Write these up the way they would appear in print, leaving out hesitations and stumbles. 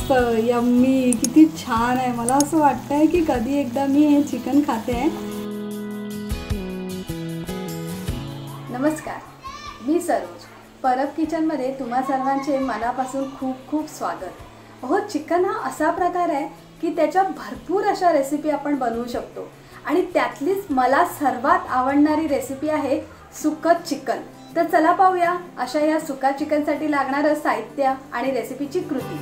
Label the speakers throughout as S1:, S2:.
S1: मस्त यम्मी, किती छान आहे। मला असं वाटतंय की कधी एकदा मी हे चिकन खाते आहे। नमस्कार, मी सरोज। परब किचनमध्ये तुम्हा सर्वांचे मनापासून खूप खूप स्वागत। हो, चिकन हा असा प्रकार आहे की त्याच्यात भरपूर अशा रेसिपी आपण बनवू शकतो आणि त्यातलीच मला सर्वात आवडणारी रेसिपी आहे सुक्कं चिकन। तर चला पाहूया अशा या सुक्का चिकनसाठी लागणारं साहित्य आणि रेसिपीची कृती।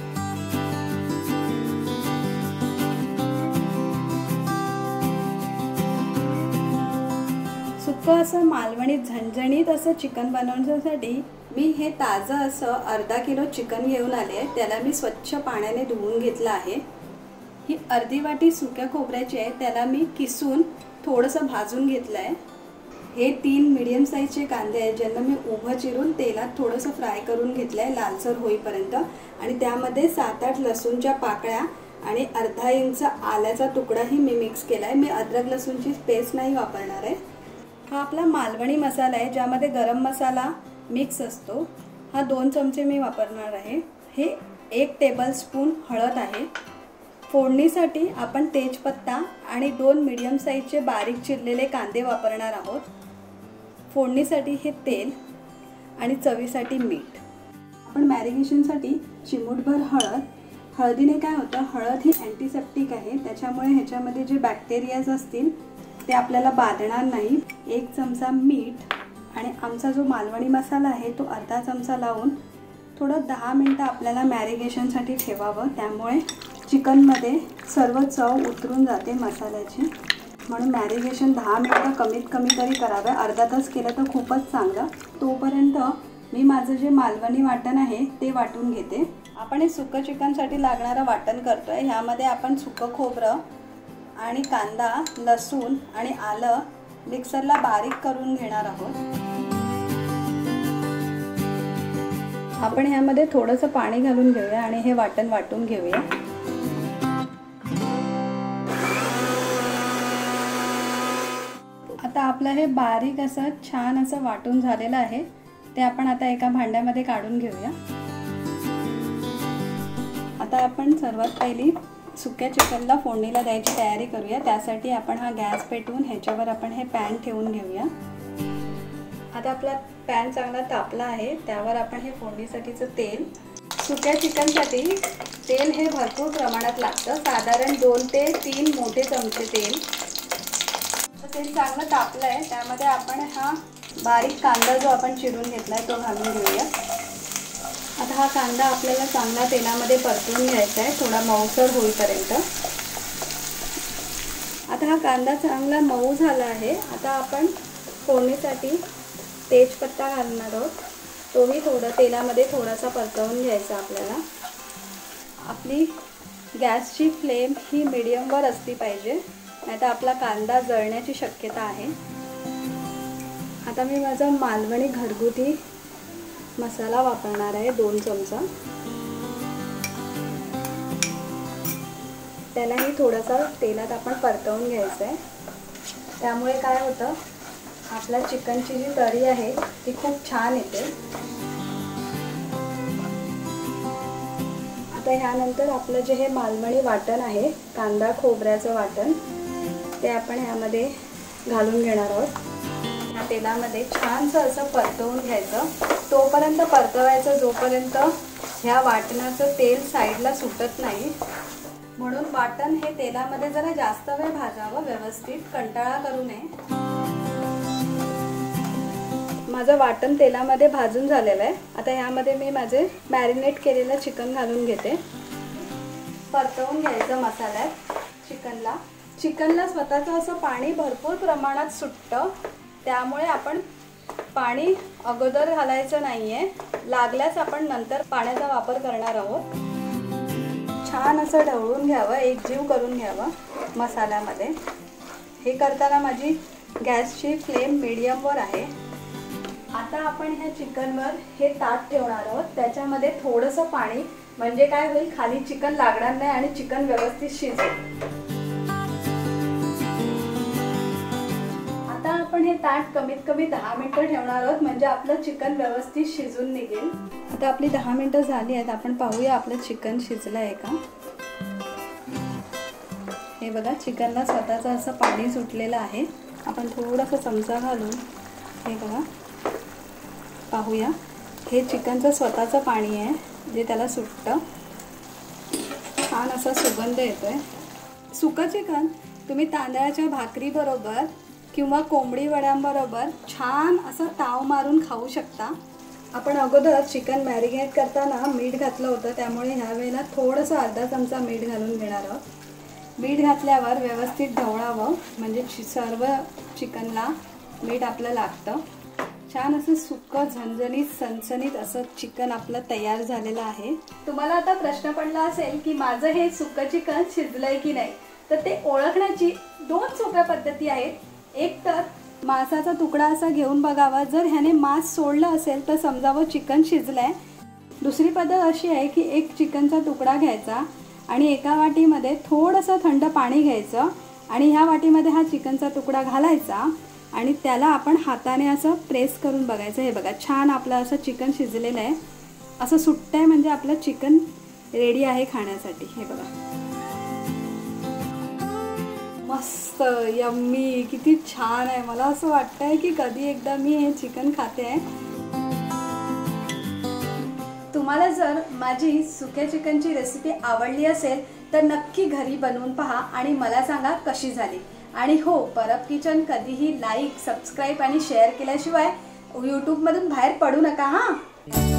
S1: सुक्कं असं मालवणी झणझणीत असं चिकन बनवण्यासाठी मी हे ताजं असं अर्धा किलो चिकन घेऊन आले आहे। त्याला मी स्वच्छ पाण्याने धुवून घेतलं आहे। ही अर्धी वाटी सुक्या खोबऱ्याची आहे, त्याला मी किसून थोडंसं भाजून घेतलं आहे। हे 3 मीडियम साइजचे कांदे आहेत, ज्यांना मी उभं चिरून तेलात थोडंसं फ्राय करून घेतलं आहे लालसर होईपर्यंत। आणि त्यामध्ये 7-8 लसूणच्या पाकळ्या आणि अर्धा इंच आल्याचा तुकडाही मी मिक्स केला आहे। मी अद्रक लसूणची पेस्ट नाही वापरणार आहे। हा आपला मालवणी मसाला आहे, ज्यामध्ये गरम मसाला मिक्स असतो। हा 2 चमचे मी वापरणार आहे। हे 1 टेबलस्पून हळद आहे। फोडणीसाठी आपण तेजपत्ता आणि 2 मीडियम साइजचे बारीक चिरलेले कांदे वापरणार आहोत। फोडणीसाठी हे तेल आणि चवीसाठी मीठ। आपण मॅरिनेशनसाठी चिमूटभर हळद। हळदीने काय होतं, हळद ही अँटीसेप्टिक आहे, त्याच्यामुळे ह्याच्यामध्ये जे बॅक्टेरियाज असतील ते आपल्याला बाधणार नाही। 1 चमचा मीठ आणि आमचा जो मालवणी मसाला आहे तो अर्धा चमचा लावून थोडं 10 मिनिटं आपल्याला मॅरिनेशनसाठी ठेवावं, त्यामुळे चिकनमध्ये सर्व चव उतरून जाते मसाल्याची। म्हणून मॅरिनेशन 10 मिनिटं कमीत कमी तरी करावे, अर्धा तास केलं तर खूपच चांगलं। तोपर्यंत मी माझं जे मालवणी वाटण आहे ते वाटून घेते। आपण हे सुक्कं चिकनसाठी लागणारं वाटण करतोय। ह्यामध्ये आपण सुक्कं खोबरं आणि कांदा, लसूण आणि आलं मिक्सरला बारीक करून घेणार आहोत। आपण ह्यामध्ये थोडंसं पाणी घालून घेऊया आणि हे वाटण वाटून घेऊया। आता आपलं हे बारीक असं छान असं वाटून झालेलं आहे, ते आपण आता एका भांड्यामध्ये काढून घेऊया। आता आपण सर्वात पहिली सुक्या चिकनला फोडणीला द्यायची तयारी करूया। त्यासाठी आपण हा गॅस पेटवून ह्याच्यावर आपण हे पॅन ठेवून घेऊया। आता आपला पॅन चांगला तापला आहे, त्यावर आपण हे फोडणीसाठीचं तेल, सुक्या चिकनसाठी तेल हे भरपूर प्रमाणात लागतं, साधारण 2 ते 3 मोठे चमचे तेल। तेल चांगलं तापलं आहे, त्यामध्ये आपण हा बारीक कांदा जो आपण चिरून घेतला आहे तो घालून घेऊया। आता हा कांदा आपल्याला चांगला तेलामध्ये परतून घ्यायचा आहे, थोडा मऊसर होईपर्यंत। आता हा कांदा चांगला मऊ झाला आहे। आता आपण फोडणीसाठी तेजपत्ता घालणार आहोत, तोही थोडं तेलामध्ये थोडासा परतवून घ्यायचा आपल्याला। आपली गॅसची फ्लेम ही मीडियमवर असली पाहिजे, नाहीतर आपला कांदा जळण्याची शक्यता आहे। आता मी माझा मालवणी घरगुती मसाला वापरणार आहे, 2 चमचा। त्यालाही थोडासा तेलात आपण परतवून घ्यायचं आहे, त्यामुळे काय होतं, आपल्या चिकनची जी तरी आहे ती खूप छान येते। आता ह्यानंतर आपलं जे हे मालवणी वाटण आहे, कांदा खोबऱ्याचं वाटण, ते आपण ह्यामध्ये घालून घेणार आहोत। या तेलामध्ये छानसं असं परतवून घ्यायचं, तोपर्यंत परतवायचं जोपर्यंत ह्या वाटणाचं तेल साईडला सुटत नाही। म्हणून वाटण हे तेलामध्ये जरा जास्त वेळ भाजावं व्यवस्थित, कंटाळा करू नये। माझं वाटण तेलामध्ये भाजून झालेलं आहे। आता ह्यामध्ये मी माझे मॅरिनेट केलेलं चिकन घालून घेते। परतवून घ्यायचं मसाल्यात चिकनला। चिकनला स्वतःचं असं पाणी भरपूर प्रमाणात सुटतं, त्यामुळे आपण पाणी अगोदर घालायचं नाही आहे, लागल्यास आपण नंतर पाण्याचा वापर करणार आहोत। छान असं ढवळून घ्यावं, एकजीव करून घ्यावं मसाल्यामध्ये। हे करताना माझी गॅसची फ्लेम मीडियमवर आहे। आता आपण ह्या चिकनवर हे ताट ठेवणार आहोत, त्याच्यामध्ये थोडंसं पाणी, म्हणजे काय होईल, खाली चिकन लागणार नाही आणि चिकन व्यवस्थित शिजेल। आता आपण हे ताट कमीत कमी 10 मिनिटं ठेवणार आहोत, म्हणजे आपलं चिकन व्यवस्थित शिजून निघेल। आता आपली 10 मिनिटं झाली आहेत, आपण पाहूया आपलं चिकन शिजलं आहे का। हे बघा, चिकनला स्वतःचं असं पाणी सुटलेलं आहे। आपण थोडासा चमचा घालून हे बघा पाहूया, हे चिकनचं स्वतःचं पाणी आहे जे त्याला सुटतं। छान असा सुगंध येतोय। सुकं चिकन तुम्ही तांदळाच्या भाकरी बरोबर किंवा कोंबडी वड्यांबरोबर छान असं ताव मारून खाऊ शकता। आपण अगोदर चिकन मॅरिनेट करताना मीठ घातलं होतं, त्यामुळे ह्या वेळेला थोडंसं अर्धा चमचा मीठ घालून घेणार आहोत। मीठ घातल्यावर व्यवस्थित ढवळावं, म्हणजे सर्व चिकनला मीठ आपलं लागतं। छान असं सुकं झणझणीत सणसणीत असं चिकन आपलं तयार झालेलं आहे। तुम्हाला आता प्रश्न पडला असेल की माझं हे सुकं चिकन शिजलंय की नाही, तर ते ओळखण्याची 2 सोप्या पद्धती आहेत। एक तर मांसाचा तुकडा असा घेऊन बघावा, जर ह्याने मांस सोडलं असेल तर समजावं चिकन शिजलंय। दुसरी पद्धत अशी आहे की एक चिकनचा तुकडा घ्यायचा आणि एका वाटीमध्ये थोडंसं थंड पाणी घ्यायचं आणि ह्या वाटीमध्ये हा चिकनचा तुकडा घालायचा आणि त्याला आपण हाताने असं प्रेस करून बघायचं। हे बघा, छान आपलं असं चिकन शिजलेलं आहे, असं सुट्टंय म्हणजे आपलं चिकन रेडी आहे खाण्यासाठी। हे बघा, मस्त यम्मी, किती छान आहे। मला असं वाटतंय की कधी एकदा मी हे चिकन खाते आहे। तुम्हाला जर माझी सुक्या चिकनची रेसिपी आवडली असेल तर नक्की घरी बनवून पहा आणि मला सांगा कशी झाली। आणि हो, परब किचन कधीही लाईक, सबस्क्राईब आणि शेअर केल्याशिवाय यूट्यूबमधून बाहेर पडू नका हां।